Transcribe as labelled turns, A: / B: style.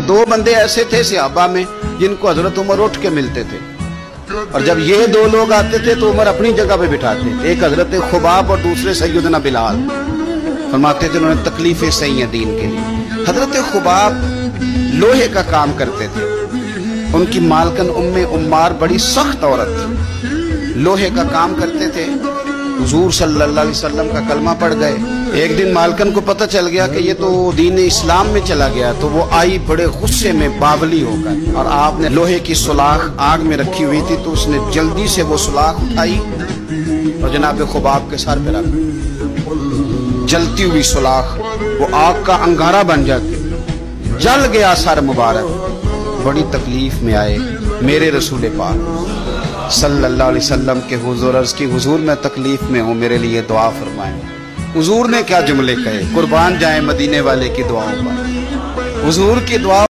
A: दो बंदे ऐसे थे सहाबा में जिनको हजरत उमर उठ के मिलते थे, और जब ये दो लोग आते थे तो उमर अपनी जगह पे बिठाते, एक हजरत खुबाब और दूसरे सैयदना बिलाल। फरमाते थे उन्होंने तकलीफें सही हैं दीन के लिए। हजरत खुबाब लोहे का काम करते थे, उनकी मालकन उम्मे उम्मार बड़ी सख्त औरत थी, लोहे का काम करते थे। हुजूर सल्लल्लाहु अलैहि वसल्लम का कलमा पढ़ गए। एक दिन मालकन को पता चल गया कि ये तो दीन इस्लाम में चला गया, तो वो आई बड़े गुस्से में बावली होकर, और आपने लोहे की सुलाख आग में रखी हुई थी तो उसने जल्दी से वो सुलाख उठाई और जनाब खुबाब के सर पे रख। जलती हुई सुलाख वो आग का अंगारा बन जाती, जल गया सर मुबारक। बड़ी तकलीफ में आए मेरे रसूल पाक सल्लल्लाहु अलैहि वसल्लम के हुजूर, अर्ज़ की हुजूर मैं तकलीफ में हूँ, मेरे लिए दुआ फरमाएं। हुजूर ने क्या जुमले कहे, कुर्बान जाए मदीने वाले की दुआओं पर। हुजूर की दुआ